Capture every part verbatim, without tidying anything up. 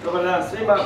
Dobar dan svima.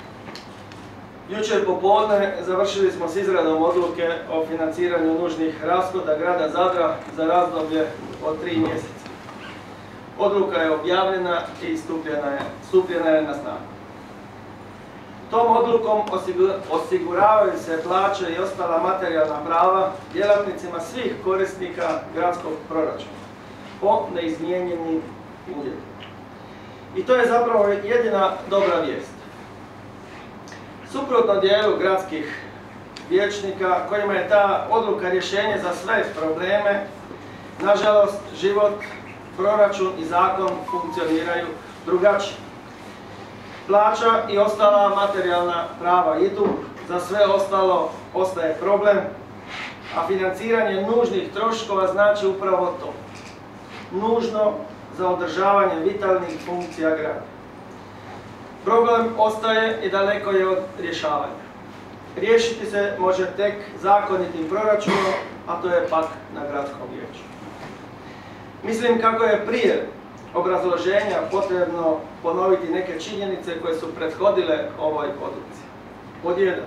Jučer popodne završili smo s izradom odluke o financiranju nužnih rashoda grada Zadra za razdoblje od tri mjeseca. Odluka je objavljena i stupljena je, stupljena je na snagu. Tom odlukom osiguravaju se plaće i ostala materijalna prava djelatnicima svih korisnika gradskog proračuna po neizmijenjenim uvjetima. I to je zapravo jedina dobra vijest. Suprotno dijelu gradskih vijećnika kojima je ta odluka rješenje za sve probleme, nažalost život, proračun i zakon funkcioniraju drugačije. Plaća i ostala materijalna prava idu, za sve ostalo ostaje problem, a financiranje nužnih troškova znači upravo to. Nužno za održavanje vitalnih funkcija grada. Problem ostaje i daleko je od rješavanja. Riješiti se može tek zakonitim proračunom, a to je pak na gradskom vijeću. Mislim kako je prije obrazloženja potrebno ponoviti neke činjenice koje su prethodile ovoj odluci. Pod jedan.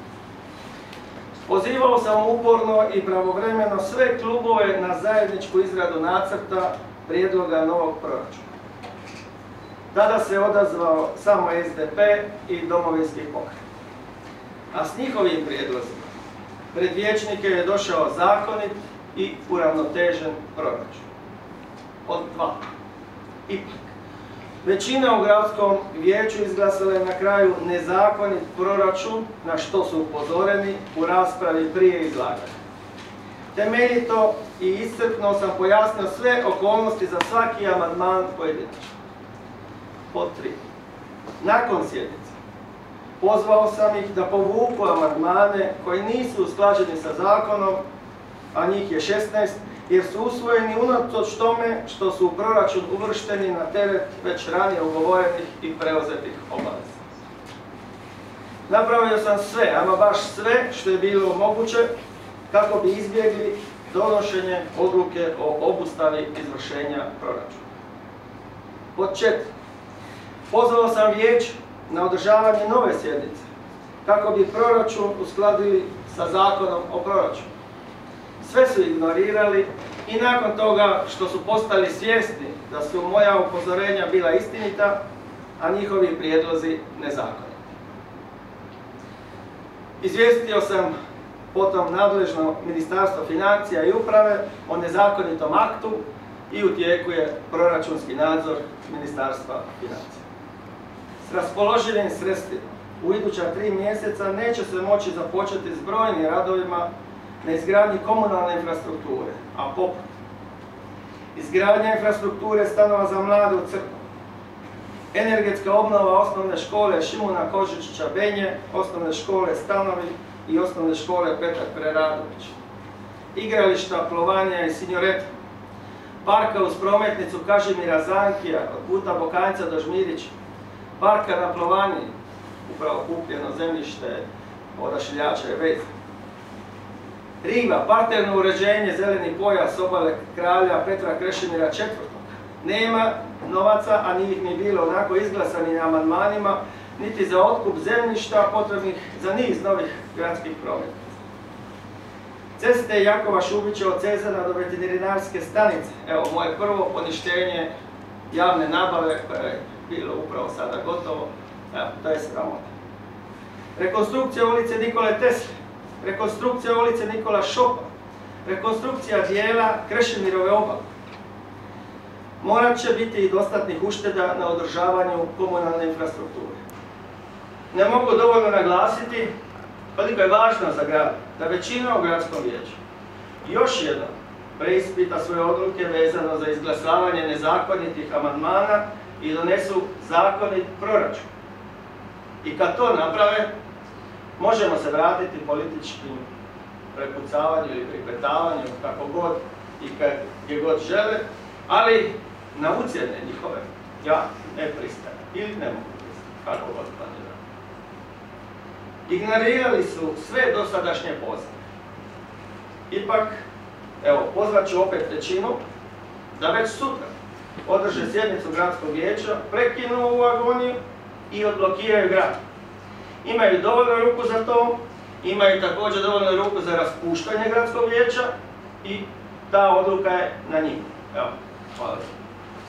Pozivao sam uporno i pravovremeno sve klubove na zajedničku izradu nacrta prijedloga novog proračuna. Tada se odazvao samo S D P i Domovinski pokret. A s njihovim prijedlozima pred vijećnike je došao zakonit i uravnotežen proračun. Od dva. Ipak, većina u gradskom vijeću izglasala je na kraju nezakonit proračun, na što su upozoreni u raspravi prije izlaganja. Temeljito i iscrpno sam pojasnio sve okolnosti za svaki amandman pojedinačno. Pod tri. Nakon sjednice pozvao sam ih da povuku amandmane koji nisu usklađeni sa zakonom, a njih je šesnaest, jer su usvojeni unatoč tome što su u proračun uvršteni na teret već ranije ugovorenih i preuzetih obaveza. Napravio sam sve, ama baš sve što je bilo moguće kako bi izbjegli donošenje odluke o obustavi izvršenja proračuna. Pod četiri. Pozvao sam vijeće na održavanje nove sjednice kako bi proračun uskladili sa zakonom o proračunu. Sve su ignorirali i nakon toga što su postali svjesni da su moja upozorenja bila istinita, a njihovi prijedlozi nezakoniti. Izvijestio sam potom nadležno Ministarstvo financija i uprave o nezakonitom aktu i u tijeku je proračunski nadzor Ministarstva financija. S raspoloživim sredstvima u iduća tri mjeseca neće se moći započeti s brojnim radovima na izgradnji komunalne infrastrukture, a poput izgradnja infrastrukture stanova za mlade u Crkvu, energetska obnova osnovne škole Šimuna Kožičića Benje, osnovne škole Stanovi i osnovne škole Petar Preradović, igrališta Plovanja i Sinjoreta, parka uz prometnicu Kažimira Zankija od puta Bokanjca do Žmirića, parka na Plovanji, upravo kupljeno zemljište odašiljača i veza. Riva, parterno uređenje, zeleni pojas obale kralja Petra Krešimira četvrtog. Nema novaca, a nije ih ni bilo onako izglasanim amandmanima, niti za otkup zemljišta potrebnih za niz novih gradskih prometnica. Ceste Jakova Šubića od Cezana do veterinarske stanice. Evo, moje prvo poništenje javne nabave koja je bilo upravo sada gotovo. Evo, to je sramota. Rekonstrukcija ulice Nikole Tesle. Rekonstrukcija ulice Nikola Šopa, rekonstrukcija dijela Krešimirove obale. Morat će biti i dostatnih ušteda na održavanju komunalne infrastrukture. Ne mogu dovoljno naglasiti koliko je važno za grad da većina u gradskom vijeću još jednom preispita svoje odluke vezano za izglasavanje nezakonitih amandmana i donesu zakonit proračun. I kad to naprave, možemo se vratiti političkim prepucavanju ili pripetavanju, kako god i gdje god žele, ali na ucjene njihove ja ne pristajem ili ne mogu pristati, kako god planiramo. Ignorirali su sve dosadašnje pozive. Ipak, evo, pozvat ću opet većinu da već sutra održe sjednicu gradskog vijeća, prekinu ovu agoniju i odblokiraju grad. Imaju dovoljno ruku za to, imaju također dovoljno ruku za raspuštanje gradskog vijeća i ta odluka je na njima. Evo, hvala.